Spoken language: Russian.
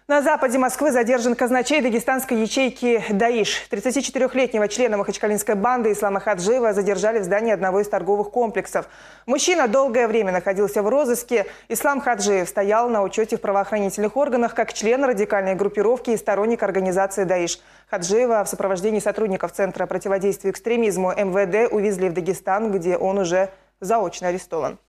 На западе Москвы задержан казначей дагестанской ячейки «Даиш». 34-летнего члена махачкалинской банды Ислама Хаджиева задержали в здании одного из торговых комплексов. Мужчина долгое время находился в розыске. Ислам Хаджиев стоял на учете в правоохранительных органах как член радикальной группировки и сторонник организации «Даиш». Хаджиева в сопровождении сотрудников Центра противодействия экстремизму МВД увезли в Дагестан, где он уже заочно арестован.